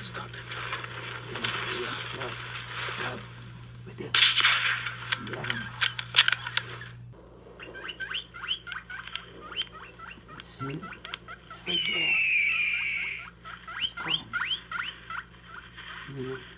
Stop it. Yeah, Stop. Stop. Right there. Got him. See? It's right there. It's calm. You know?